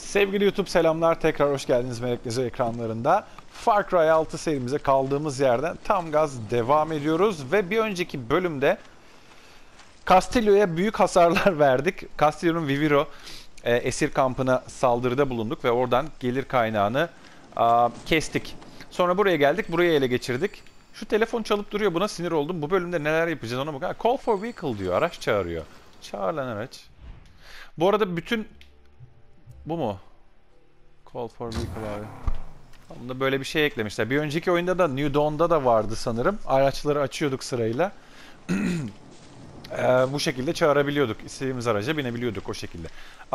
Sevgili YouTube selamlar, tekrar hoş geldiniz Melek ekranlarında. Far Cry 6 serimize kaldığımız yerden tam gaz devam ediyoruz ve bir önceki bölümde Castillo'ya büyük hasarlar verdik. Castillo'nun Viviro esir kampına saldırıda bulunduk ve oradan gelir kaynağını kestik. Sonra buraya geldik, burayı ele geçirdik. Şu telefon çalıp duruyor, buna sinir oldum. Bu bölümde neler yapacağız ona bakın. Call for vehicle diyor, araç çağırıyor. Çağır lan araç. Bu arada bütün... Bu mu? Call for vehicle abi. Bunda böyle bir şey eklemişler. Bir önceki oyunda da New Dawn'da da vardı sanırım. Araçları açıyorduk sırayla. Bu şekilde çağırabiliyorduk. İstediğimiz araca binebiliyorduk o şekilde.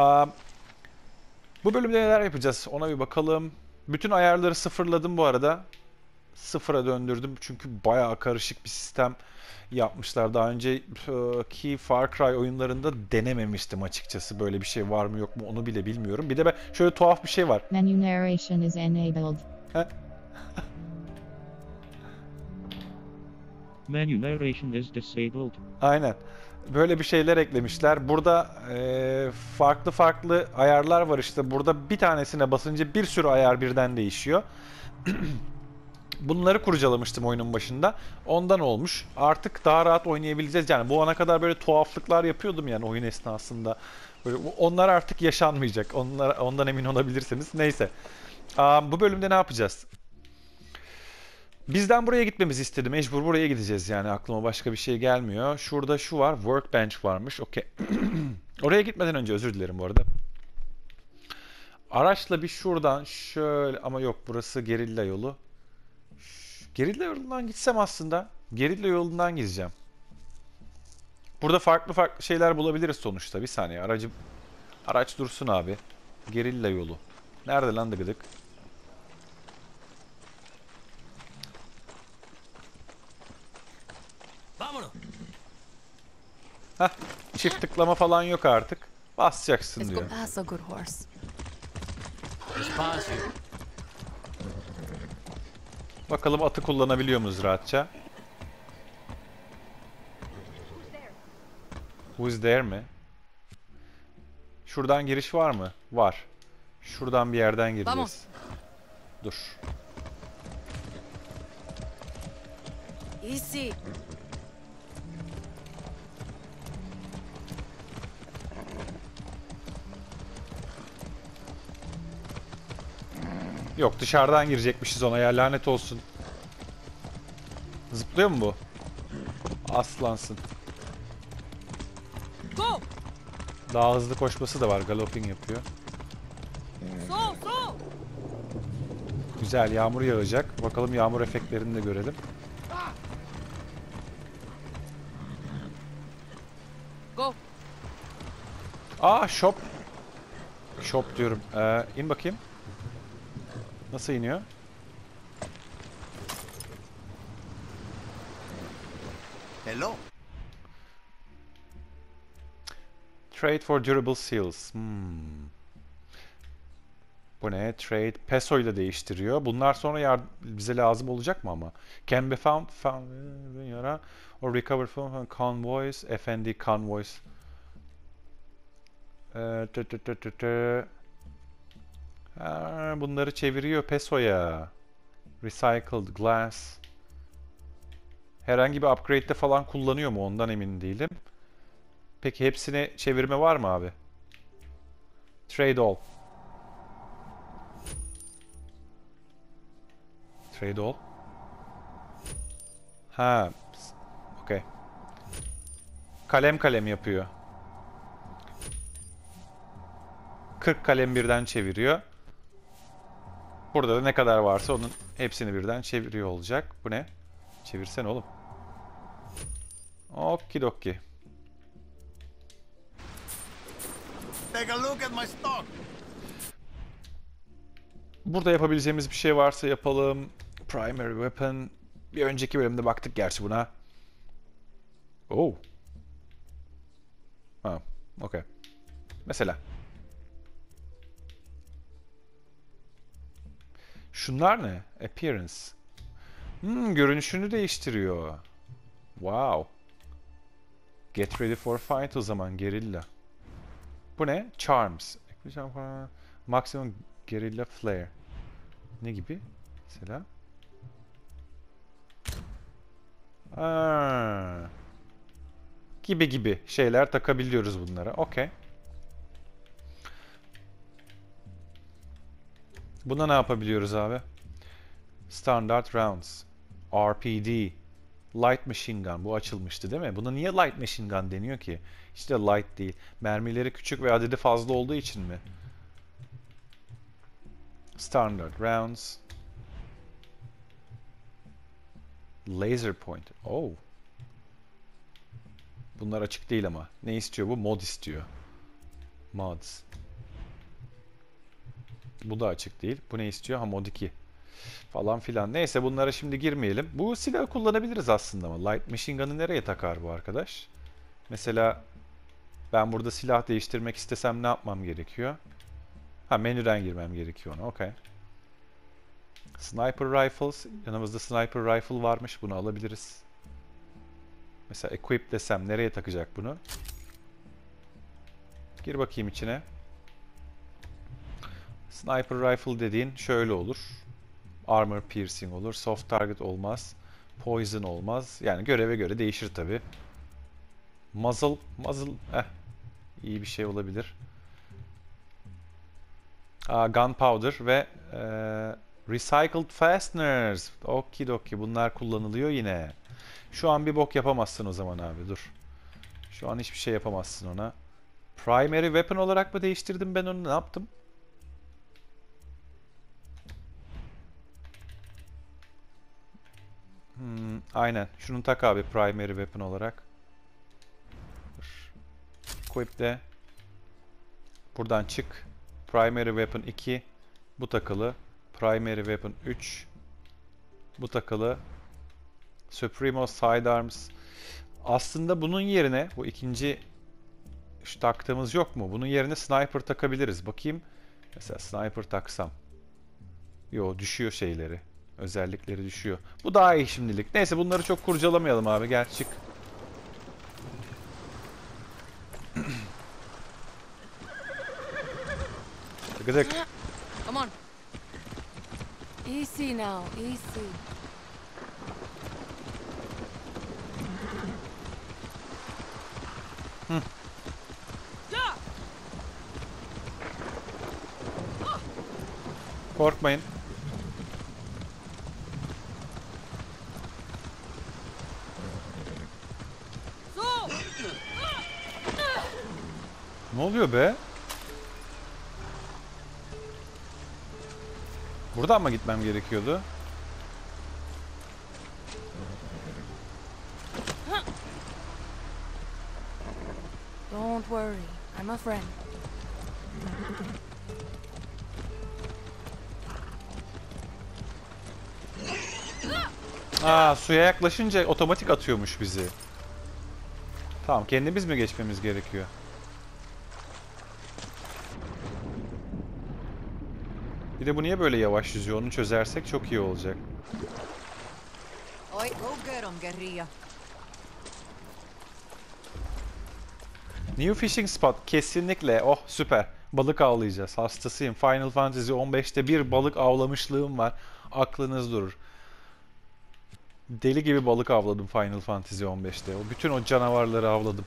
Bu bölümde neler yapacağız ona bir bakalım. Bütün ayarları sıfırladım bu arada. Sıfıra döndürdüm çünkü bayağı karışık bir sistem yapmışlar. Daha önceki Far Cry oyunlarında denememiştim açıkçası. Böyle bir şey var mı yok mu onu bile bilmiyorum. Bir de ben şöyle tuhaf bir şey var. Menu narration is enabled. Menu narration is disabled. Aynen. Böyle bir şeyler eklemişler. Burada farklı farklı ayarlar var işte. Burada bir tanesine basınca bir sürü ayar birden değişiyor. Bunları kurcalamıştım oyunun başında. Ondan olmuş. Artık daha rahat oynayabileceğiz. Yani bu ana kadar böyle tuhaflıklar yapıyordum yani oyun esnasında. Böyle, onlar artık yaşanmayacak. Ondan emin olabilirsiniz. Neyse. Bu bölümde ne yapacağız? Bizden buraya gitmemizi istedi. Mecbur buraya gideceğiz yani. Aklıma başka bir şey gelmiyor. Şurada şu var. Workbench varmış. Okey. Oraya gitmeden önce özür dilerim bu arada. Araçla bir şuradan şöyle ama yok burası gerilla yolu. Gerilla yolundan gitsem aslında. Gerilla yolundan gideceğim. Burada farklı farklı şeyler bulabiliriz sonuçta. Bir saniye araç dursun abi. Gerilla yolu. Nerede lan dıgıdık? Hah, çift tıklama falan yok artık. Basacaksın diyor. Escopazo, good horse. Bakalım atı kullanabiliyor muyuz rahatça? Who's there mi? Şuradan giriş var mı? Var. Şuradan bir yerden gireceğiz. Dur. Easy. Yok dışarıdan girecekmişiz ona ya lanet olsun. Zıplıyor mu bu? Aslansın. Go. Daha hızlı koşması da var. Galloping yapıyor. So, so. Güzel yağmur yağacak. Bakalım yağmur efektlerini de görelim. Go. Shop. Shop diyorum. İn bakayım. Nasıl iniyor? Hello. Trade for durable seals. Bu ne? Trade. Peso ile değiştiriyor. Bunlar sonra bize lazım olacak mı ama? Can be found or recover from convoys. FND convoys. Bunları çeviriyor pesoya. Recycled glass. Herhangi bir upgrade'de falan kullanıyor mu? Ondan emin değilim. Peki hepsine çevirme var mı abi? Trade all. Trade all. Ha. Okay. Kalem kalem yapıyor. 40 kalem birden çeviriyor. Burada da ne kadar varsa onun hepsini birden çeviriyor olacak. Bu ne? Çevirsen oğlum. Okidoki. Take a look at my stock. Burada yapabileceğimiz bir şey varsa yapalım. Primary weapon. Bir önceki bölümde baktık gerçi buna. Oh. Ha, okey. Mesela. Şunlar ne? Appearance. Görünüşünü değiştiriyor. Wow. Get ready for fight o zaman gerilla. Bu ne? Charms. Maximum Guerrilla Flare. Ne gibi? Mesela. Aa. Gibi şeyler takabiliyoruz bunlara. Okey. Buna ne yapabiliyoruz abi? Standard Rounds. RPD. Light Machine Gun. Bu açılmıştı değil mi? Buna niye Light Machine Gun deniyor ki? İşte light değil. Mermileri küçük ve adedi fazla olduğu için mi? Standard Rounds. Laser Pointer. Oh. Bunlar açık değil ama. Ne istiyor bu? Mod istiyor. Mods. Bu da açık değil. Bu ne istiyor? Ha, mod 2. Falan filan. Neyse bunlara şimdi girmeyelim. Bu silahı kullanabiliriz aslında ama. Light Machine Gun'ı nereye takar bu arkadaş? Mesela ben burada silah değiştirmek istesem ne yapmam gerekiyor? Ha, menüden girmem gerekiyor ona. Okey. Sniper Rifles. Yanımızda Sniper Rifle varmış. Bunu alabiliriz. Mesela Equip desem nereye takacak bunu? Gir bakayım içine. Sniper Rifle dediğin şöyle olur. Armor Piercing olur. Soft Target olmaz. Poison olmaz. Yani göreve göre değişir tabi. Muzzle iyi bir şey olabilir. Gunpowder ve Recycled Fasteners. Okidoki, bunlar kullanılıyor yine. Şu an bir bok yapamazsın o zaman abi, dur. Şu an hiçbir şey yapamazsın ona. Primary Weapon olarak mı değiştirdim ben onu, ne yaptım? Aynen. Şunu tak abi Primary Weapon olarak. Equip de. Buradan çık. Primary Weapon 2. Bu takılı. Primary Weapon 3. Bu takılı. Supremo Sidearms. Aslında bunun yerine bu ikinci şu taktığımız yok mu? Bunun yerine Sniper takabiliriz. Bakayım. Mesela Sniper taksam. Yo, düşüyor şeyleri. Özellikleri düşüyor. Bu daha iyi şimdilik. Neyse bunları çok kurcalamayalım abi. Gel çık. Gıdık. Come on. Easy now, easy. Korkmayın. Ne oluyor be? Buradan mı gitmem gerekiyordu? Don't worry, I'm a friend. Suya yaklaşınca otomatik atıyormuş bizi. Tamam, kendimiz mi geçmemiz gerekiyor? Bir de bu niye böyle yavaş yüzüyor? Onu çözersek çok iyi olacak. Oi, go get 'em, guerrilla. New Fishing Spot kesinlikle. Oh süper. Balık avlayacağız. Hastasıyım. Final Fantasy 15'te bir balık avlamışlığım var. Aklınız durur. Deli gibi balık avladım Final Fantasy 15'te. Bütün o canavarları avladım.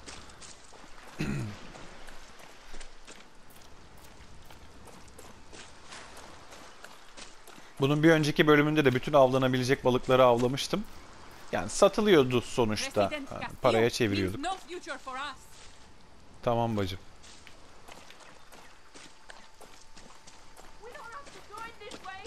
Bunun bir önceki bölümünde de bütün avlanabilecek balıkları avlamıştım. Yani satılıyordu sonuçta. Paraya çeviriyorduk. No future for us. Tamam bacım. We don't have to do it this way.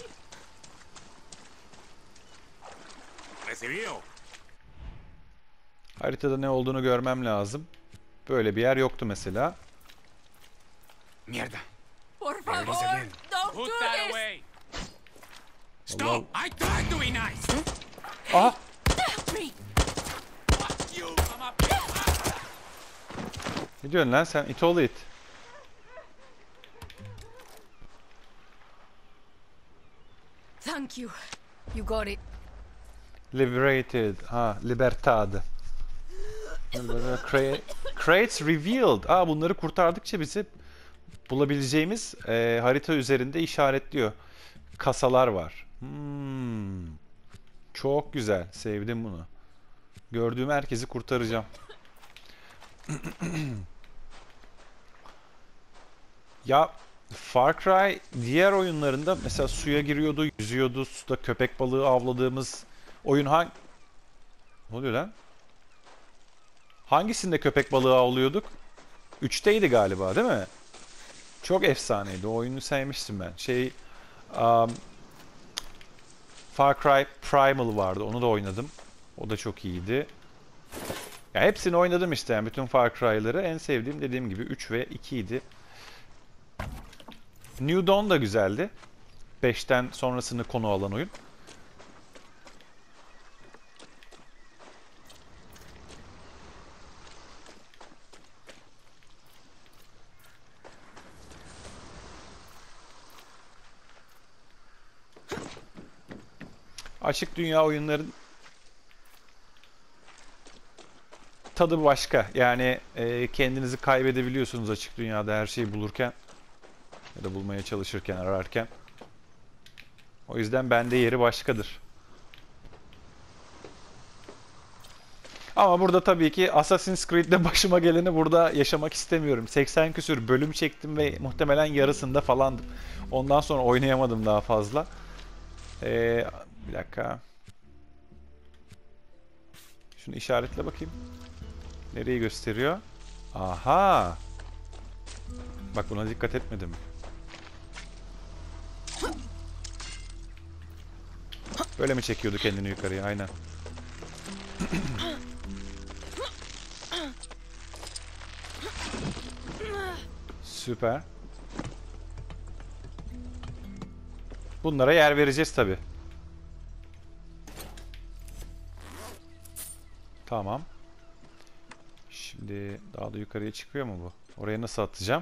Recibido. Haritada ne olduğunu görmem lazım. Böyle bir yer yoktu mesela. Mierda. Por favor, again. don't do this. Stop! I tried to be nice. Aha! Help me. Fuck you! I'm up here. Ne diyorsun lan sen? İt oğlu it. Thank you. You got it. Liberated. Libertad. Crates revealed. Bunları kurtardıkça bize bulabileceğimiz harita üzerinde işaretliyor. Kasalar var. Çok güzel. Sevdim bunu. Gördüğüm herkesi kurtaracağım. Ya Far Cry diğer oyunlarında mesela suya giriyordu, yüzüyordu, suda köpek balığı avladığımız oyun Ne oluyor lan? Hangisinde köpek balığı avlıyorduk? 3'teydi galiba, değil mi? Çok efsaneydi. O oyunu sevmiştim ben. Far Cry Primal vardı. Onu da oynadım. O da çok iyiydi. Ya hepsini oynadım işte yani bütün Far Cry'ları. En sevdiğim dediğim gibi 3 ve 2 idi. New Dawn da güzeldi. 5'ten sonrasını konu alan oyun. Açık dünya oyunların tadı başka. Yani kendinizi kaybedebiliyorsunuz açık dünyada her şeyi bulurken. Ya da bulmaya çalışırken, ararken. O yüzden bende yeri başkadır. Ama burada tabii ki Assassin's Creed'de başıma geleni burada yaşamak istemiyorum. 80 küsür bölüm çektim ve muhtemelen yarısında falandım. Ondan sonra oynayamadım daha fazla. Bir dakika. Şunu işaretle bakayım. Nereyi gösteriyor? Aha! Bak buna dikkat etmedim. Böyle mi çekiyordu kendini yukarıya? Aynen. Süper. Bunlara yer vereceğiz tabi. Tamam. Şimdi daha da yukarıya çıkıyor mu bu? Oraya nasıl atacağım?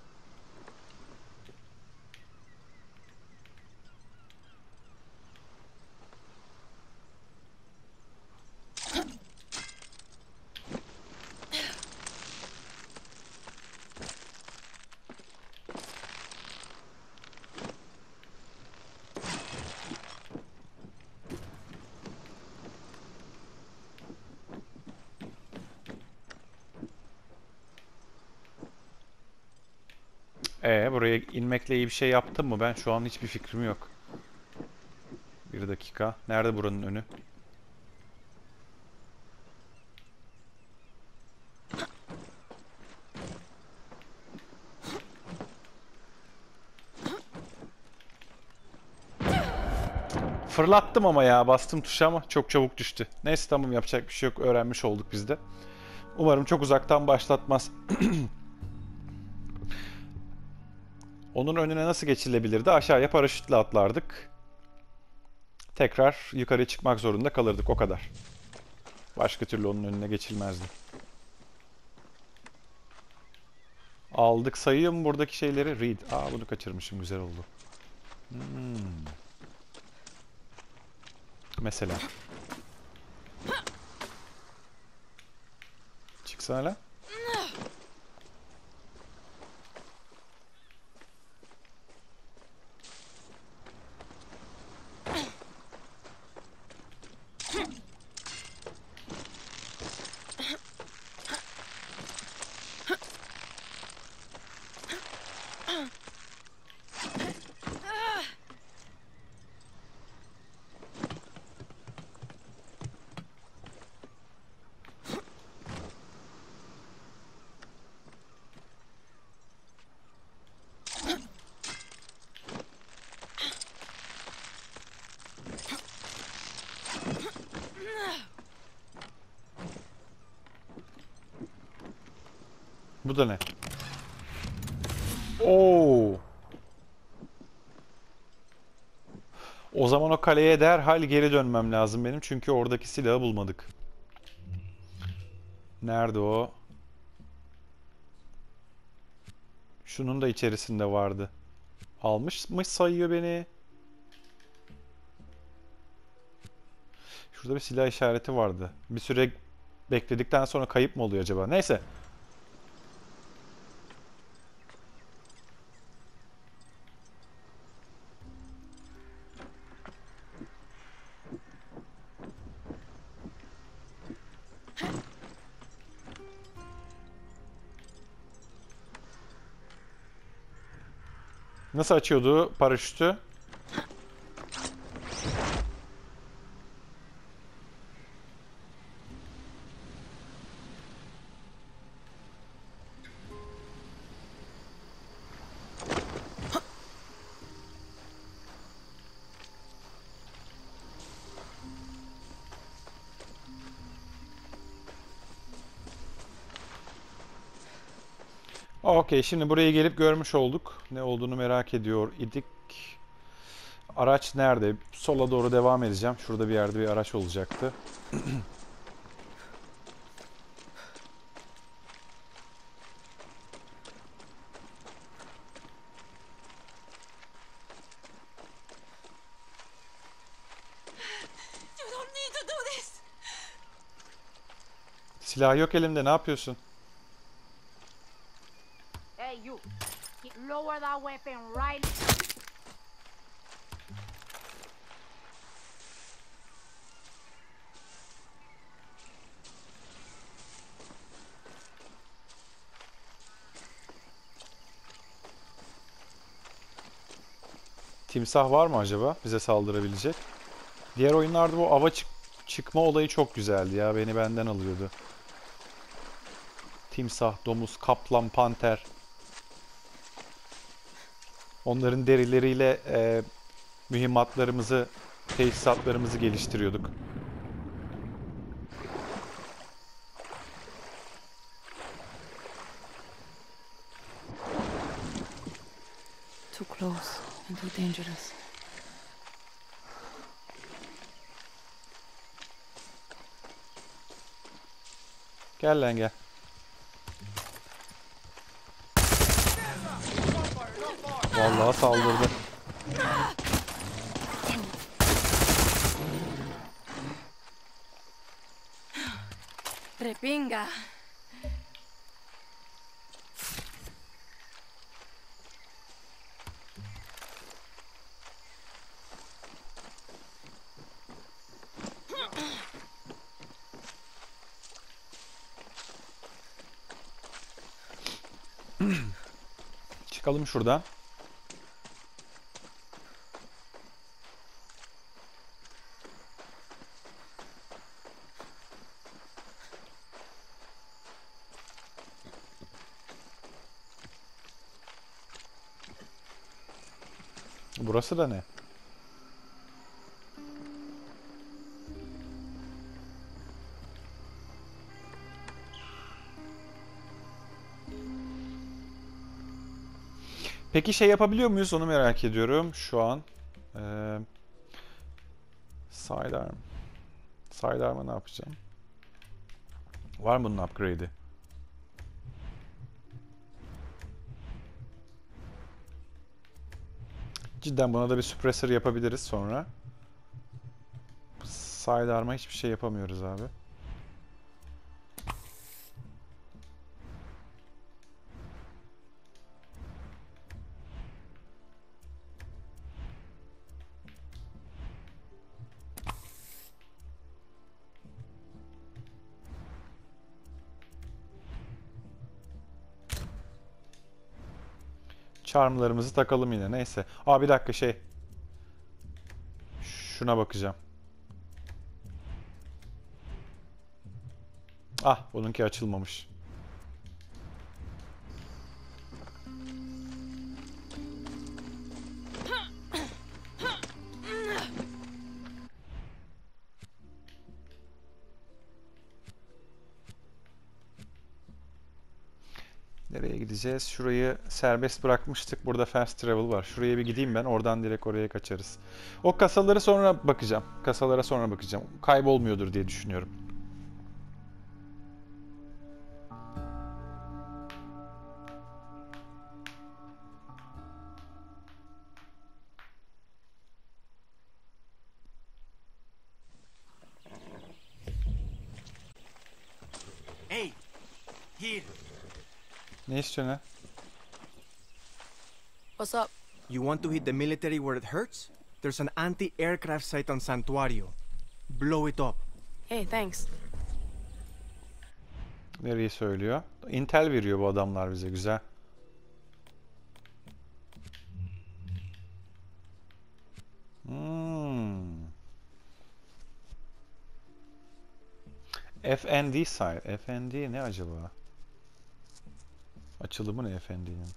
Buraya inmekle iyi bir şey yaptım mı? Ben şu an hiçbir fikrim yok. Bir dakika. Nerede buranın önü? Fırlattım ama ya. Bastım tuşa ama çok çabuk düştü. Neyse tamam yapacak bir şey yok. Öğrenmiş olduk biz de. Umarım çok uzaktan başlatmaz. Onun önüne nasıl geçilebilirdi? Aşağıya paraşütle atlardık. Tekrar yukarı çıkmak zorunda kalırdık. O kadar. Başka türlü onun önüne geçilmezdi. Aldık. Sayıyor mu buradaki şeyleri? Read. Bunu kaçırmışım. Güzel oldu. Mesela. Çıksana lan. Bu da ne? Oo. O zaman o kaleye derhal geri dönmem lazım benim. Çünkü oradaki silahı bulmadık. Nerede o? Şunun da içerisinde vardı. Almış mı sayıyor beni? Şurada bir silah işareti vardı. Bir süre bekledikten sonra kayıp mı oluyor acaba? Neyse. Nasıl açıyordu paraşütü? Okey, şimdi buraya gelip görmüş olduk. Ne olduğunu merak ediyor idik. Araç nerede? Sola doğru devam edeceğim. Şurada bir yerde bir araç olacaktı. You don't need to do this. Silah yok elimde, ne yapıyorsun? Hey, you. Lower that weapon right. Timsah var mı acaba bize saldırabilecek? Diğer oyunlarda bu ava çıkma olayı çok güzeldi ya. Beni benden alıyordu. Timsah, domuz, kaplan, panter. Onların derileriyle mühimmatlarımızı, teçhizatlarımızı geliştiriyorduk. Too close and too dangerous. Gel lan gel. Vallahi saldırdı. Repinga. Çıkalım şuradan. Burası da ne? Peki şey yapabiliyor muyuz? Onu merak ediyorum şu an. Sidearm. Sidearm'a ne yapacağım? Var mı bunun upgrade'i? Cidden buna da bir suppressor yapabiliriz sonra. Sidearm'a hiçbir şey yapamıyoruz abi. Charmlarımızı takalım yine. Neyse. Aa bir dakika şey. Şuna bakacağım. Ah bununki açılmamış. Nereye gideceğiz? Şurayı serbest bırakmıştık. Burada fast travel var. Şuraya bir gideyim ben. Oradan direkt oraya kaçarız. O kasaları sonra bakacağım. Kasalara sonra bakacağım. Kaybolmuyordur diye düşünüyorum. Hey, here. Ne istiyorsun ha? What's up? You want to hit the military where it hurts? There's an anti-aircraft site on Santuario. Blow it up. Hey, thanks. Nereyi söylüyor? Intel veriyor bu adamlar bize. Güzel. FND site. FND ne acaba? Açılımı ne FND'nin?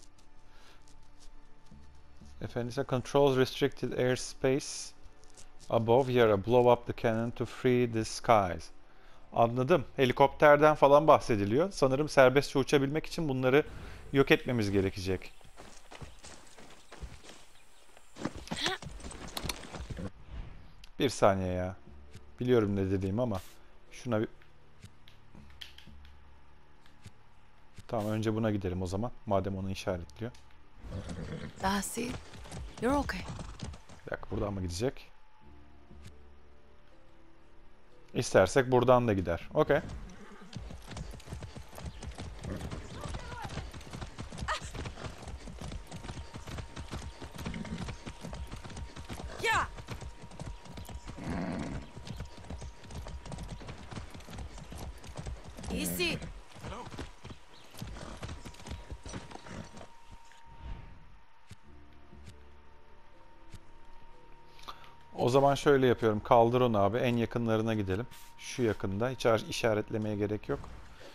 FND ise controls restricted airspace above yara. Blow up the cannon to free the skies. Anladım. Helikopterden falan bahsediliyor. Sanırım serbestçe uçabilmek için bunları yok etmemiz gerekecek. Bir saniye ya. Biliyorum ne dediğim ama şuna bir... Tamam, önce buna gidelim o zaman. Madem onu işaretliyor. See? You're okay. Bir dakika, buradan mı gidecek? İstersek buradan da gider. Okey. Yeah. Easy. O zaman şöyle yapıyorum. Kaldır onu abi. En yakınlarına gidelim. Şu yakında. Hiç işaretlemeye gerek yok.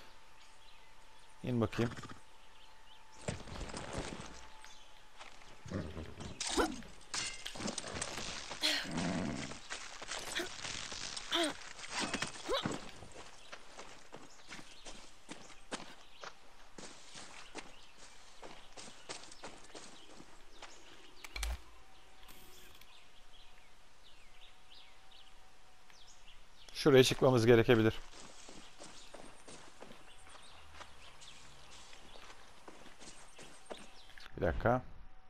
İn bakayım. Şuraya çıkmamız gerekebilir. Bir dakika.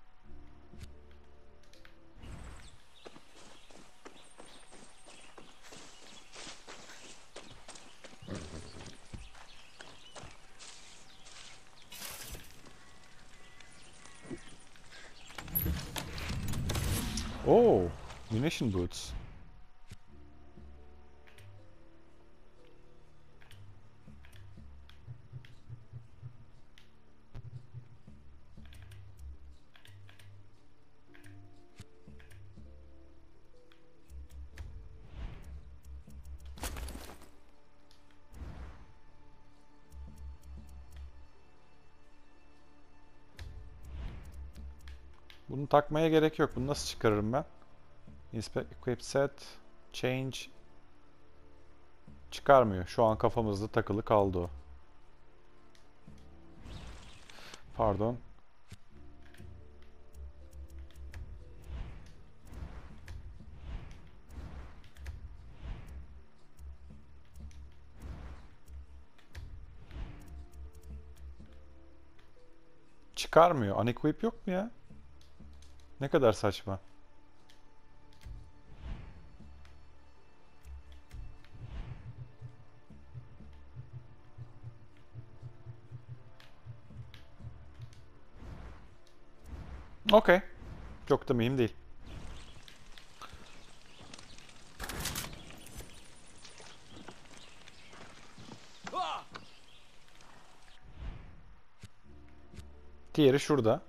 Oh, munition boots. Bunu takmaya gerek yok. Bunu nasıl çıkarırım ben? Inspect, equip set, change. Çıkarmıyor. Şu an kafamızda takılı kaldı o. Pardon. Çıkarmıyor. Unequip yok mu ya? Ne kadar saçma. Okey. Çok da mühim değil. Diğeri şurada.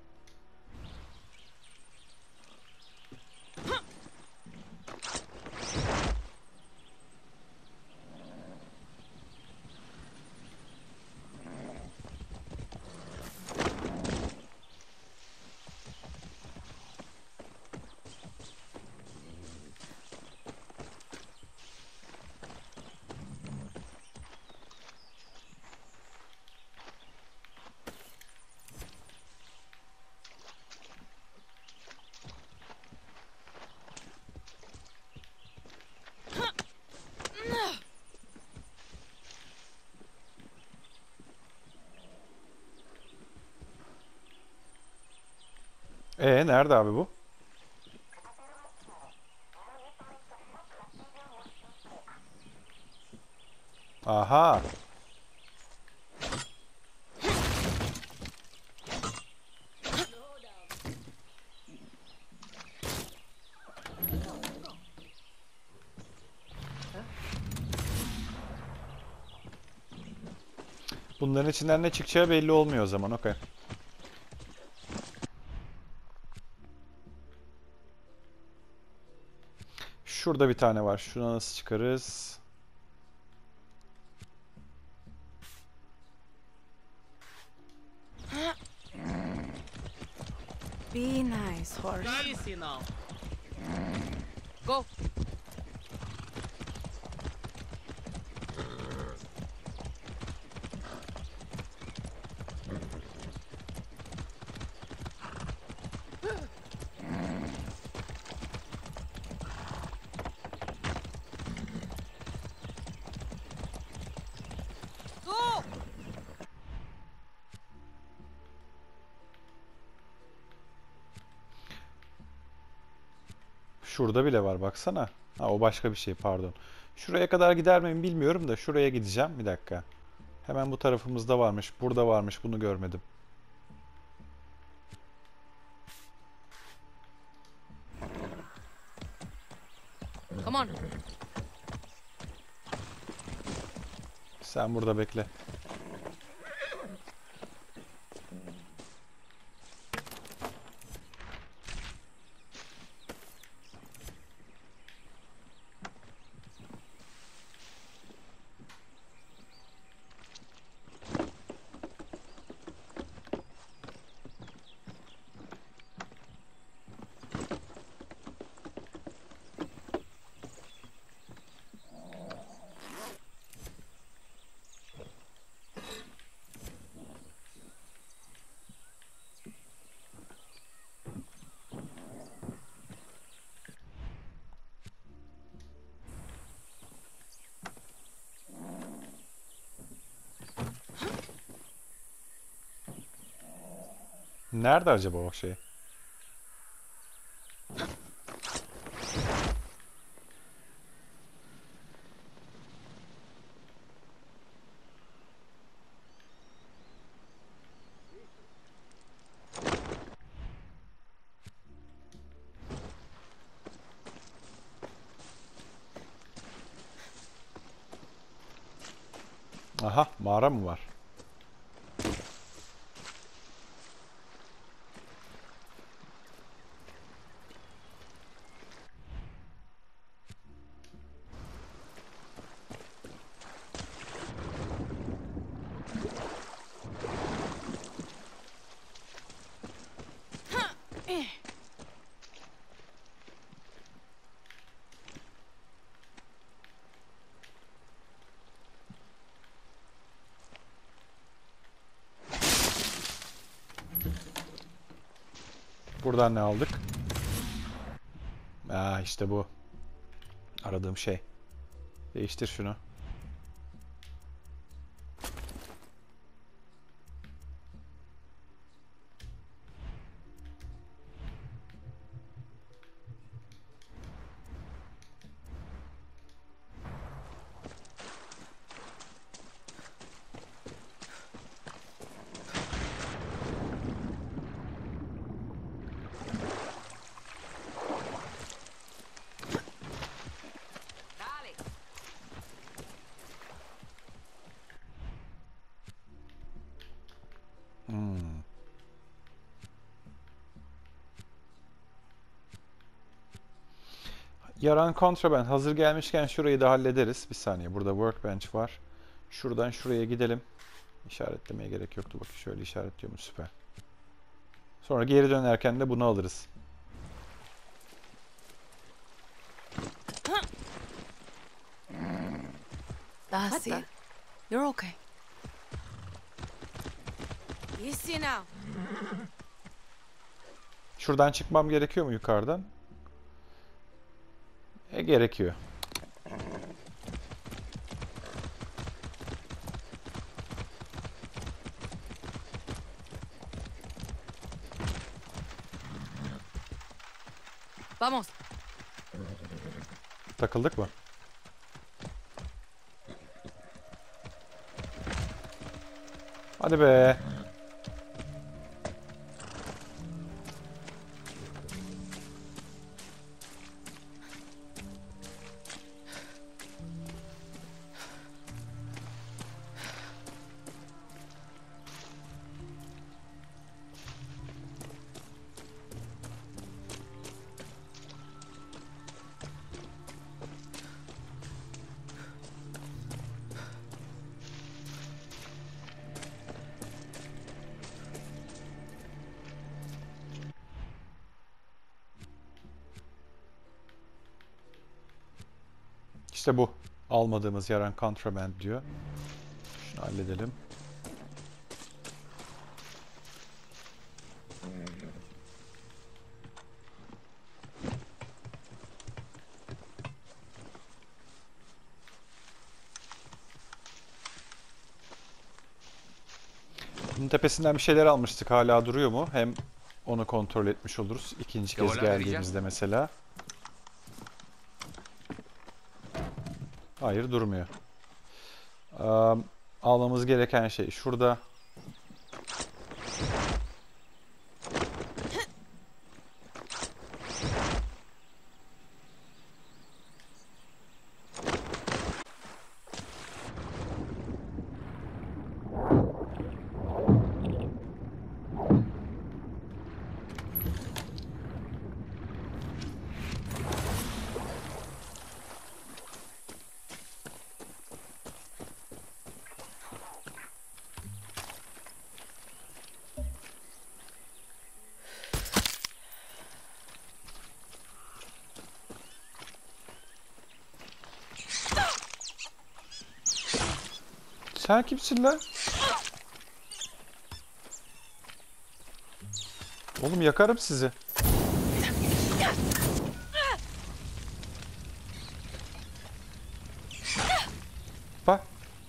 Nerede abi bu? Aha. Bunların içinden ne çıkacağı belli olmuyor o zaman. Okey. Şurada bir tane var. Şuna nasıl çıkarız? Nice horse. Easy now. Go. Go. Şurada bile var baksana. Ha, o başka bir şey, pardon. Şuraya kadar gider miyim bilmiyorum da şuraya gideceğim. Bir dakika. Hemen bu tarafımızda varmış. Burada varmış. Bunu görmedim. Come on. Sen burada bekle. Nerede acaba o şey? Aha, mağara mı var? Buradan ne aldık? Aa, işte bu. Aradığım şey. Değiştir şunu. Yaran kontraband. Hazır gelmişken şurayı da hallederiz. Bir saniye. Burada workbench var. Şuradan şuraya gidelim. İşaretlemeye gerek yoktu. Bakın şöyle işaretliyorum. Süper. Sonra geri dönerken de bunu alırız. Darcy, you're okay. Easy now. Şuradan çıkmam gerekiyor mu yukarıdan? Gerekiyor. Vamos. Takıldık mı? Hadi be. İşte bu. Almadığımız yer contraband diyor. Şunu halledelim. Bunun tepesinden bir şeyler almıştık. Hala duruyor mu? Hem onu kontrol etmiş oluruz. İkinci kez geldiğimizde mesela. Hayır, durmuyor. Almamız gereken şey şurada. Sen kimsin lan? Oğlum yakarım sizi. Bak.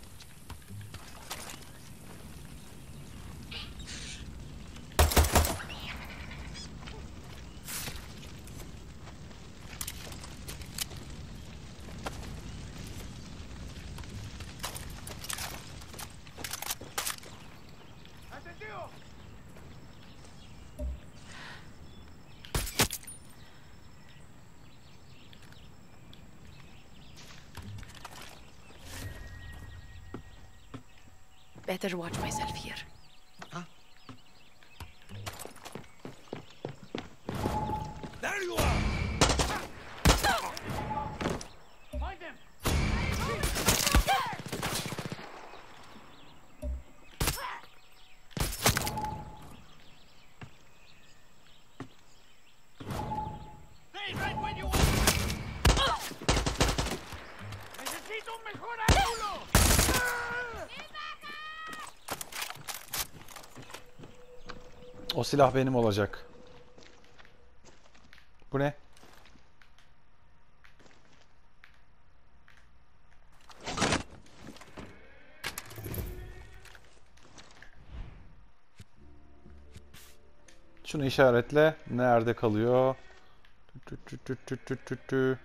Better watch myself here. There you are! Find them! Stay right when you are! Necesito un mejor ángulo! O silah benim olacak. Bu ne? Şunu işaretle. Nerede kalıyor? Tü tü tü tü tü tü tü.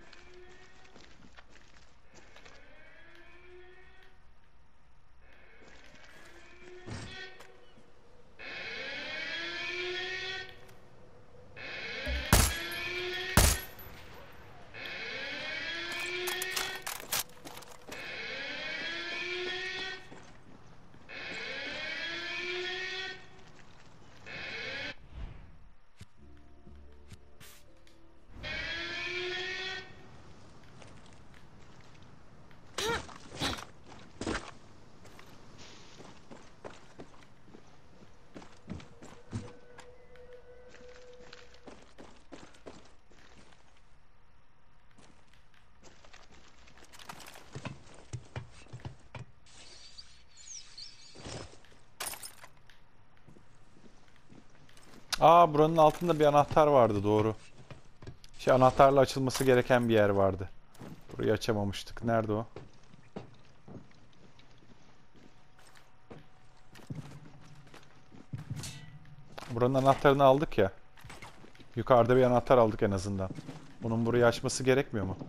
Aa, buranın altında bir anahtar vardı, doğru. Anahtarla açılması gereken bir yer vardı. Burayı açamamıştık. Nerede o? Buranın anahtarını aldık ya. Yukarıda bir anahtar aldık en azından. Bunun burayı açması gerekmiyor mu?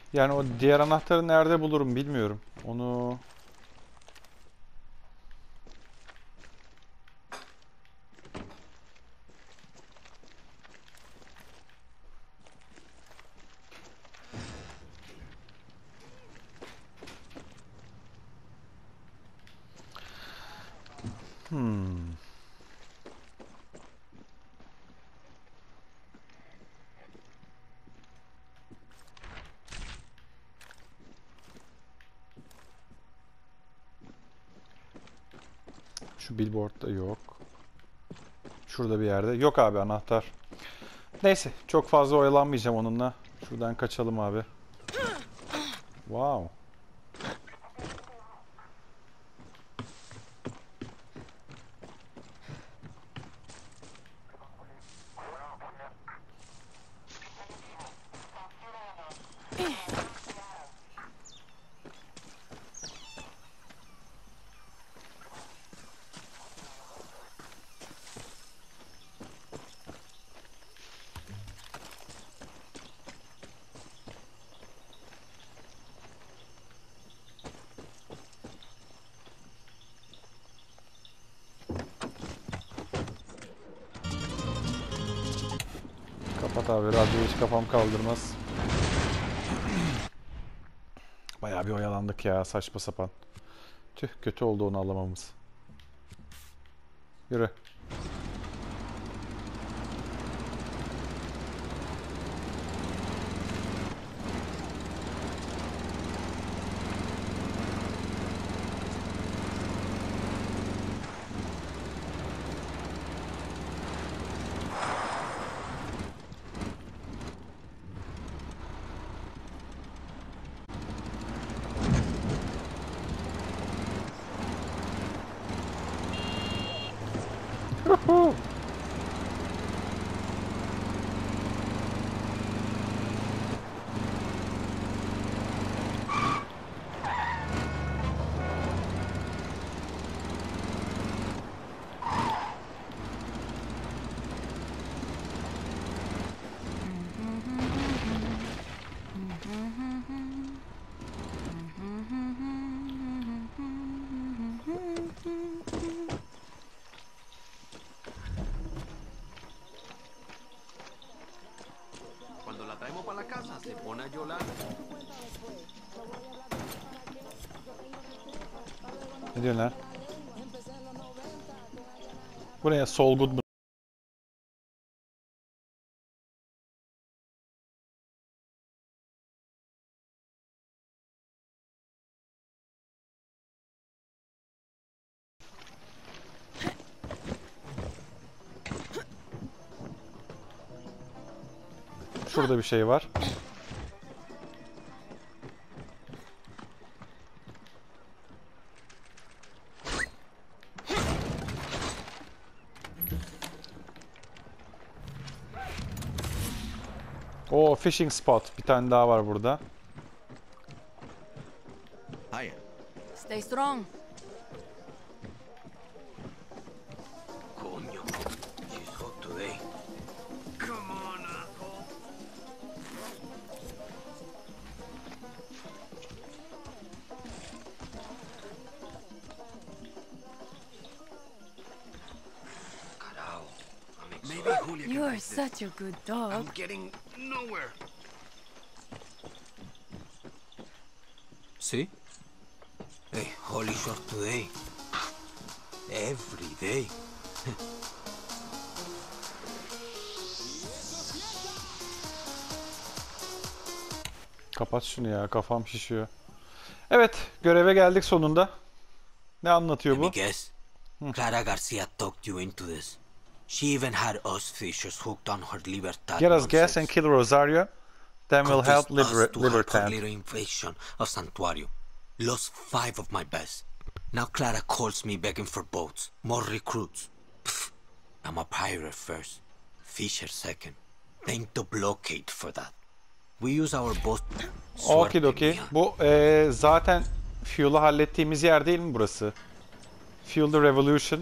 Yani o diğer anahtarı nerede bulurum bilmiyorum. Onu... Hmm. Şu billboardda yok. Şurada bir yerde. Yok abi anahtar. Neyse çok fazla oyalanmayacağım onunla. Şuradan kaçalım abi. Wow. Kapat abi, radyoyu hiç kafam kaldırmaz. Bayağı bir oyalandık ya, saçma sapan. Tüh, kötü oldu onu alamamız. Yürü. Huhu. Cuando la traemos para la casa, se pone a llorar. Ne diyorsun lan? Bu ne ya? Sol Good mu? Şurada bir şey var. O fishing spot. Bir tane daha var burada. Hiya. Stay strong. Coño. She's hot today. Come on, asshole. Carajo. Maybe Julia can You are fix this. such a good dog. I'm getting nowhere. See? Hey, holy shot today. Every day. Kapat şunu ya, kafam şişiyor. Evet, göreve geldik sonunda. Ne anlatıyor Let me bu? guess. Clara Garcia talked you into this. She even had us fishers hooked on her Libertad Get us gas nonsense. and kill Rosario. Then we'll help Convinced us to help her Libertad. little invasion of Santuario. Lost 5 of my best. Now Clara calls me begging for boats, more recruits. Pfft, I'm a pirate first, fisher second. Thank the blockade for that. We use our boat. Okidoki. Suerte mía. Bu zaten Fuel'u hallettiğimiz yer değil mi burası? Fuel the Revolution.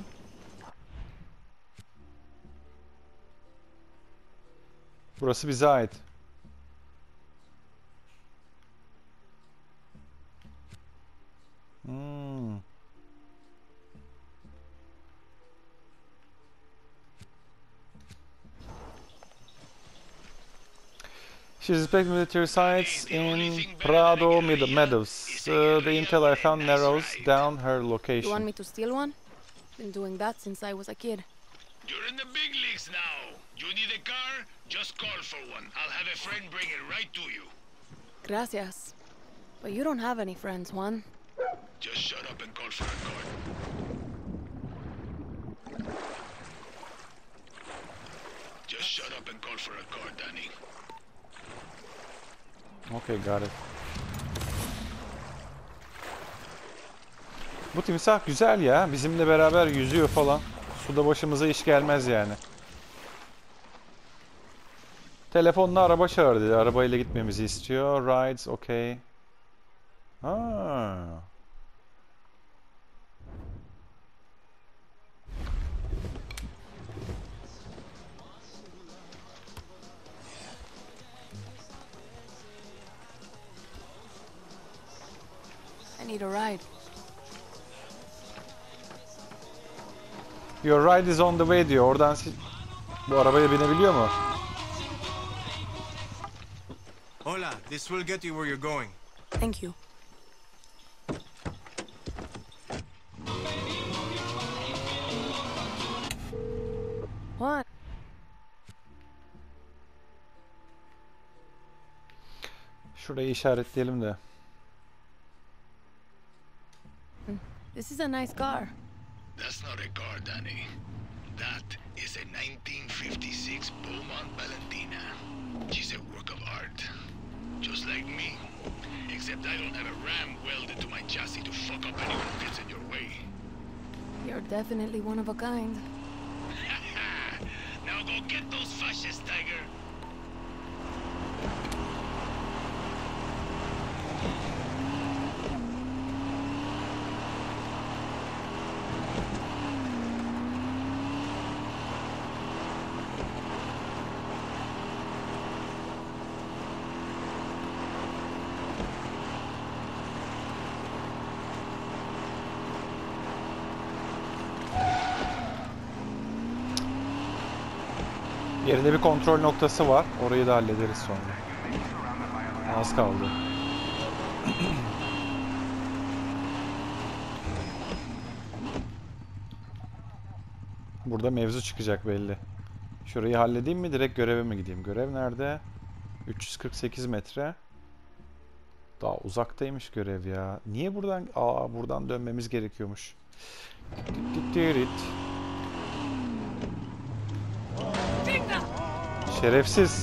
Burası bize ait. She suspects military sites in Prado Meadows. The intel I found narrows down her You want location. me to steal one? Been doing that since I was a kid. You're in the big leagues now. You need a car? Just call for one. I'll have a friend bring it right to you. Gracias. But you don't have any friends, Juan. Just shut up and call for a car. Just shut up and call for a car, Danny. Okay, got it. Bu timsah güzel ya. Bizimle beraber yüzüyor falan. Suda başımıza iş gelmez yani. Telefonla araba çağır dedi. Arabayla gitmemizi istiyor. Rides, okay. Ha. I need a ride. Your ride is on the way diyor. Oradan bu arabaya binebiliyor mu? Hola, this will get you where you're going. Thank you. What? Şurayı işaretleyelim de. This is a nice car. That's not a car, Danny. That is a 1956 Beaumont Valentina. She's a work of art. Just like me. Except I don't have a ram welded to my chassis to fuck up anyone who gets in your way. You're definitely one of a kind. Now go get those fascists, Tiger. Yerinde bir kontrol noktası var. Orayı da hallederiz sonra. Az kaldı. Burada mevzu çıkacak belli. Şurayı halledeyim mi? Direkt göreve mi gideyim? Görev nerede? 348 metre. Daha uzaktaymış görev ya. Niye buradan? Buradan dönmemiz gerekiyormuş. Şerefsiz.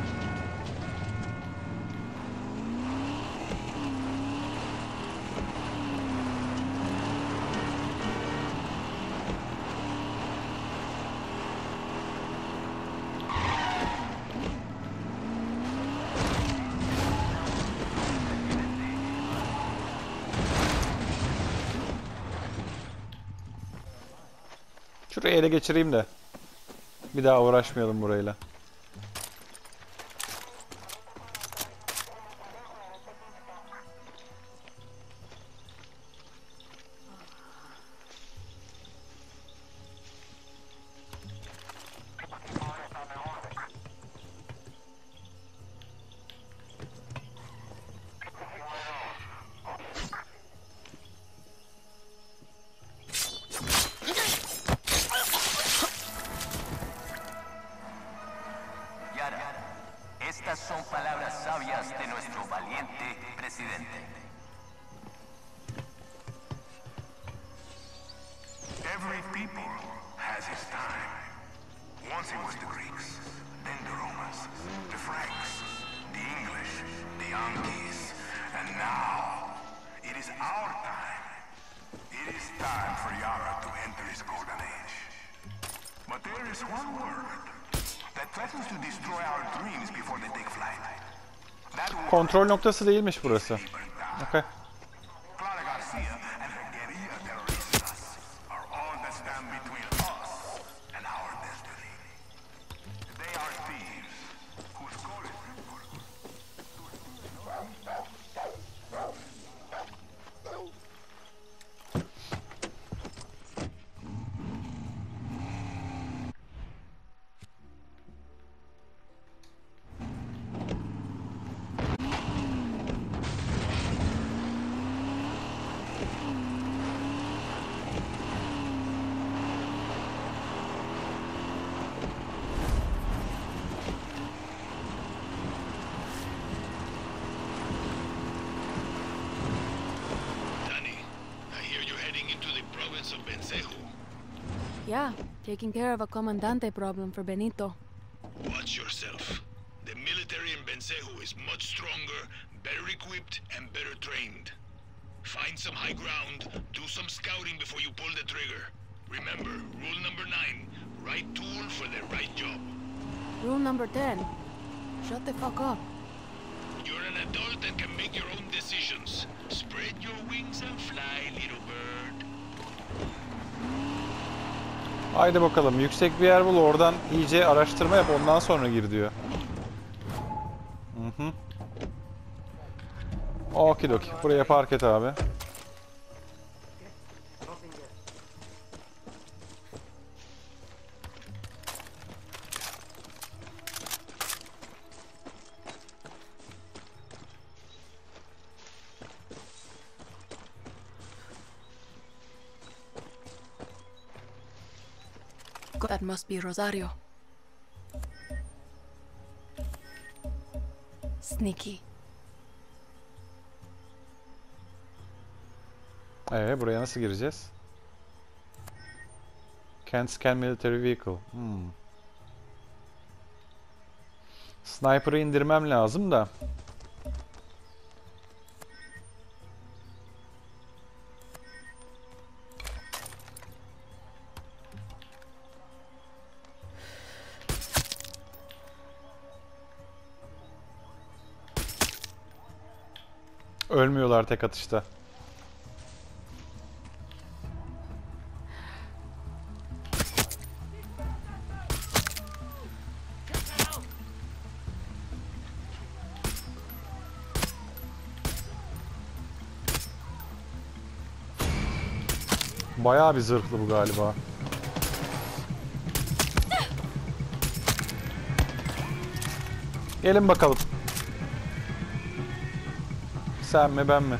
Şurayı ele geçireyim de bir daha uğraşmayalım burayla. Estas son palabras sabias de nuestro valiente presidente. Every people has its time. Once it was the Greeks, then the Romans, the Franks, the English, the Yankees, and now it is our time. It is time for Yara to enter his golden age. But there is one word that threatens to destroy our dreams before they take flight. That word, Kontrol noktası değilmiş burası. Okay. Clara Garcia and her guerrilla terroristas are all that stand between us and our destiny. They are thieves whose goal is Yeah, taking care of a comandante problem for Benito. Watch yourself. The military in Bencejo is much stronger, better equipped, and better trained. Find some high ground, do some scouting before you pull the trigger. Remember, rule number 9, right tool for the right job. Rule number 10. Shut the fuck up. You're an adult and can make your own decisions. Spread your wings and fly, little bird. Haydi bakalım, yüksek bir yer bul, oradan iyice araştırma yap, ondan sonra gir diyor. Okidoki, buraya park et abi. That must be Rosario. Sneaky. Buraya nasıl gireceğiz? Can't scan military vehicle. Sniper'ı indirmem lazım da. Ölmüyorlar tek atışta. Bayağı bir zırhlı bu galiba. Gelin bakalım. Sen mi ben mi?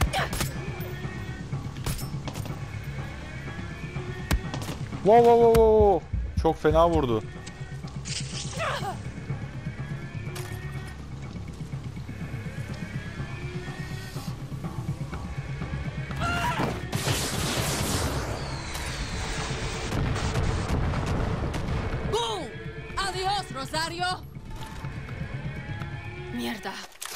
Wow wow wow wow. Çok fena vurdu. Boom! Adios, Rosario. Mierda.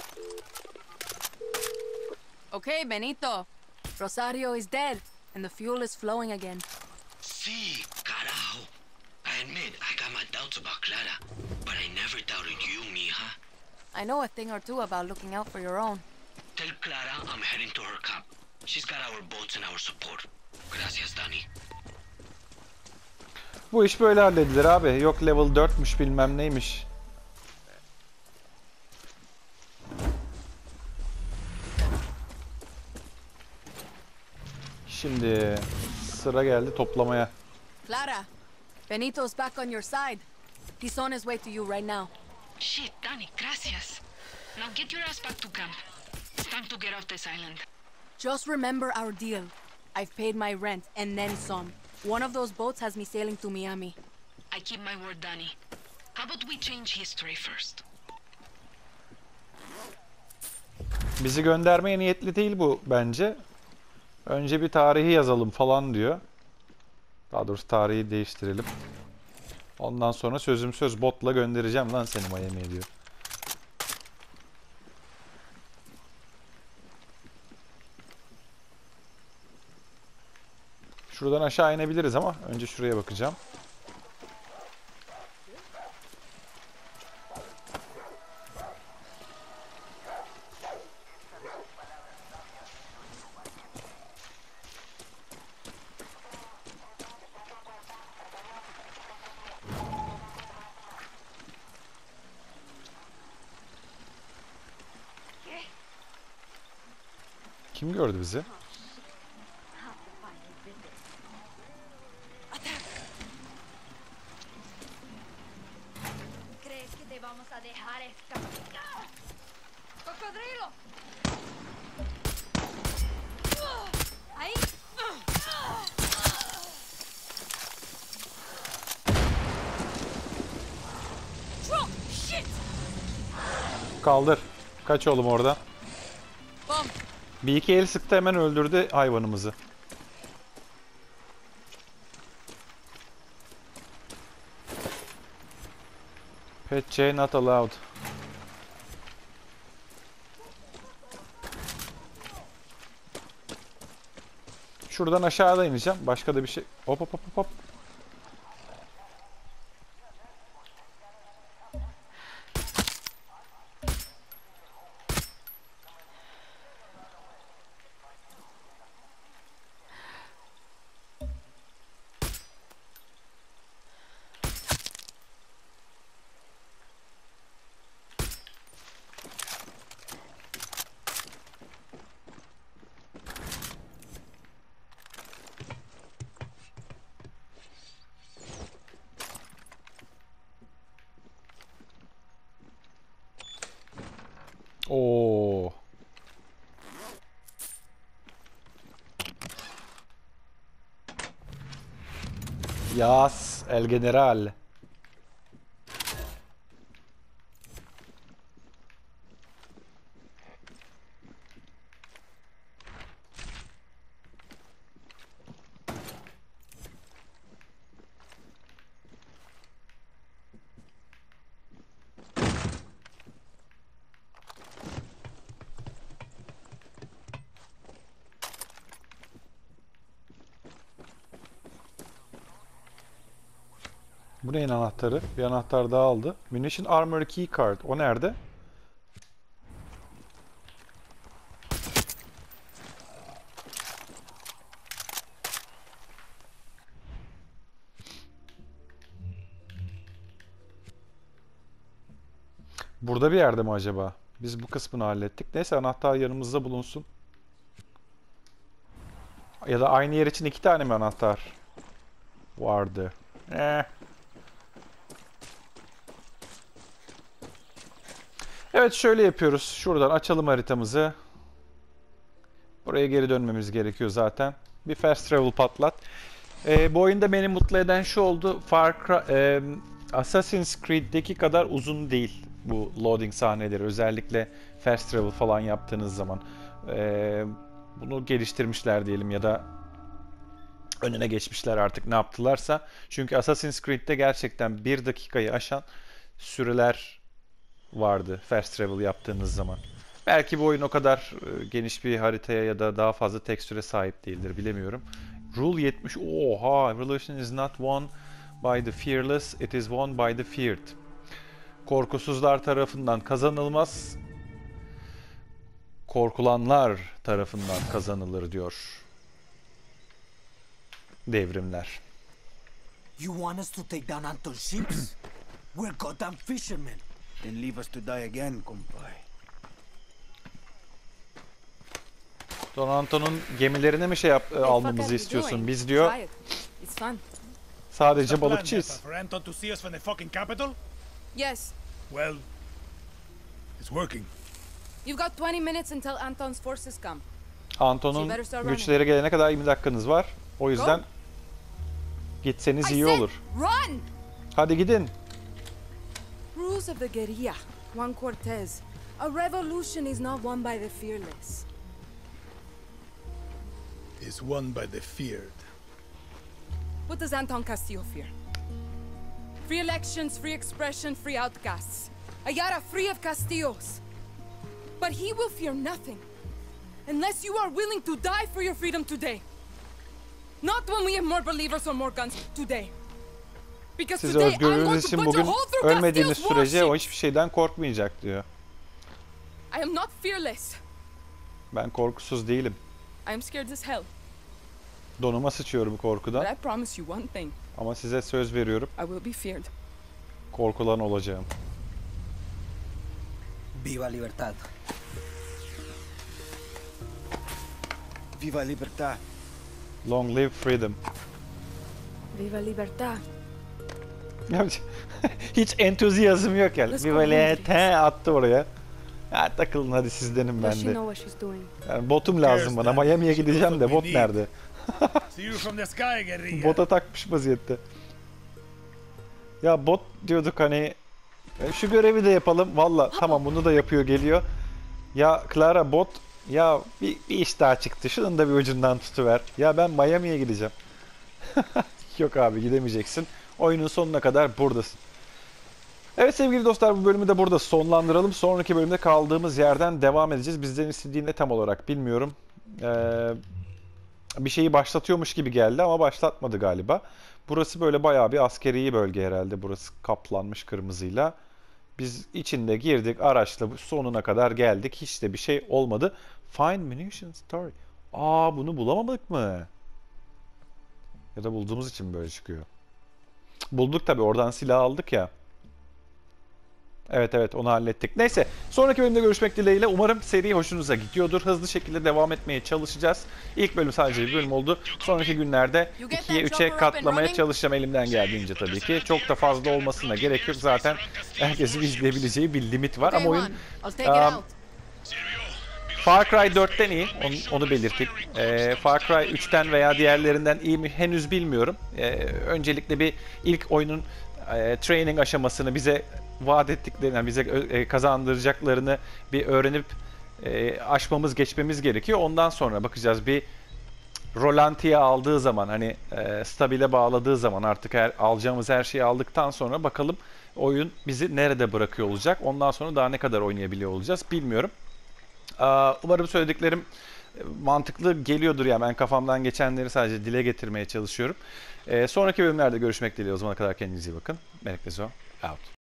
Okay, Benito. Rosario is dead, and the fuel is flowing again. Sí, carajo. I admit I got my doubts about Clara, but I never doubted you, mija. I know a thing or two about looking out for your own. Tell Clara I'm heading to her camp. She's got our boats and our support. Gracias, Dani. Bu iş böyle halledilir abi. Yok level 4'müş bilmem neymiş. Şimdi sıra geldi toplamaya. Clara, Benito's back on your side. He's on his way to you right now. Shit, Dani, gracias. Now get your ass back to camp. It's time to get off this island. Just remember our deal. I've paid my rent and then some. One of those boats has me sailing to Miami. I keep my word, Dani. How about we change history first? Bizi göndermeye niyetli değil bu bence. Önce bir tarihi yazalım falan diyor. Daha doğrusu tarihi değiştirelim. Ondan sonra sözüm söz botla göndereceğim lan seni Miami'ye diyor. Şuradan aşağı inebiliriz ama önce şuraya bakacağım. Kim gördü bizi? ¿Crees que te vamos a dejar escapar? ¡Cocodrilo! ¡Ahí! Drop! Shit! Kaldır. Kaç oğlum oradan. Bum! Bir iki el sıktı hemen öldürdü hayvanımızı. Pet J not allowed. Şuradan aşağıda ineceğim. Başka da bir şey. Hop hop hop hop. Oo. Yas el general. Bu neyin anahtarı? Bir anahtar daha aldı. Munition Armor Key Card. O nerede? Burada bir yerde mi acaba? Biz bu kısmını hallettik. Neyse anahtar yanımızda bulunsun. Ya da aynı yer için 2 tane mi anahtar vardı? Evet şöyle yapıyoruz. Şuradan açalım haritamızı. Buraya geri dönmemiz gerekiyor zaten. Bir fast travel patlat. Bu oyunda beni mutlu eden şu oldu. Assassin's Creed'deki kadar uzun değil bu loading sahneleri. Özellikle fast travel falan yaptığınız zaman. Bunu geliştirmişler diyelim ya da önüne geçmişler artık ne yaptılarsa. Çünkü Assassin's Creed'de gerçekten 1 dakikayı aşan süreler vardı fast travel yaptığınız zaman. Belki bu oyun o kadar geniş bir haritaya ya da daha fazla tekstüre sahip değildir, bilemiyorum. Rule 70. Oha! Revolution is not won by the fearless, it is won by the feared. Korkusuzlar tarafından kazanılmaz, korkulanlar tarafından kazanılır diyor devrimler. You want us to take down Anton's ships? We're goddamn fishermen. Then leave us to die again, compay. Don Anton'un gemilerine mi almamızı istiyorsun? Biz diyor sadece balıkçıyız. For Anton to see us from the fucking capital? Yes. Well, it's working. You've got 20 minutes until Anton's forces come. Anton'un güçleri gelene kadar 20 dakikanız var. O yüzden gitseniz iyi olur. Run! Hadi gidin. Rules of the guerrilla, Juan Cortez. A revolution is not won by the fearless. It's won by the feared. What does Anton Castillo fear? Free elections, free expression, free outcasts. Ayala free of Castillos. But he will fear nothing. Unless you are willing to die for your freedom today. Not when we have more believers or more guns today. Because Siz today I'm özgürlüğünüz going to için put bugün a hole through ölmediğiniz Castillo's sürece o warships. hiçbir şeyden korkmayacak diyor. I am not fearless. Ben korkusuz değilim. I am scared as hell. Donuma sıçıyorum korkudan. But I promise you one thing. Ama size söz veriyorum. I will be feared. Korkulan olacağım. Viva libertad. Viva libertad. Long live freedom. Viva libertad. Hiç entüziyazm yok yani. Let's Bir go böyle home, te attı oraya. Ha, takılın hadi sizdenim Does ben she de. know what she's doing? Yani botum lazım bana. Miami'ye gideceğim de bot nerede? See you from the sky, guerrilla. Bota takmış vaziyette. Ya bot diyorduk hani şu görevi de yapalım. Valla tamam bunu da yapıyor geliyor. Ya Clara bot ya bir iş daha çıktı. Şunun da bir ucundan tutuver. Ya ben Miami'ye gideceğim. Yok abi gidemeyeceksin. Oyunun sonuna kadar buradasın. Evet sevgili dostlar, bu bölümü de burada sonlandıralım. Sonraki bölümde kaldığımız yerden devam edeceğiz. Bizden istediği ne tam olarak bilmiyorum. Bir şeyi başlatıyormuş gibi geldi ama başlatmadı galiba. Burası böyle bayağı bir askeri bölge herhalde. Burası kaplanmış kırmızıyla. Biz içinde girdik araçla sonuna kadar geldik. Hiç de bir şey olmadı. Find munition story. Aa, bunu bulamadık mı? Ya da bulduğumuz için mi böyle çıkıyor? Bulduk tabii, oradan silah aldık ya. Evet onu hallettik. Neyse, sonraki bölümde görüşmek dileğiyle. Umarım seri hoşunuza gidiyordur. Hızlı şekilde devam etmeye çalışacağız. İlk bölüm sadece bir bölüm oldu. Sonraki günlerde 2'ye 3'e katlamaya çalışacağım elimden geldiğince tabii ki. Çok da fazla olmasına gerek yok. Zaten herkesin izleyebileceği bir limit var. Ama oyun Far Cry 4'ten iyi. Onu belirttik. Far Cry 3'ten veya diğerlerinden iyi mi henüz bilmiyorum. Öncelikle bir ilk oyunun training aşamasını bize vaat ettiklerini, yani bize kazandıracaklarını bir öğrenip aşmamız, geçmemiz gerekiyor. Ondan sonra bakacağız. Bir rolantiye aldığı zaman, hani stabile bağladığı zaman, artık alacağımız her şeyi aldıktan sonra bakalım oyun bizi nerede bırakıyor olacak. Ondan sonra daha ne kadar oynayabiliyor olacağız bilmiyorum. Umarım söylediklerim mantıklı geliyordur. Yani ben kafamdan geçenleri sadece dile getirmeye çalışıyorum. Sonraki bölümlerde görüşmek dileğiyle. O zamana kadar kendinize iyi bakın. Melek Bezo out.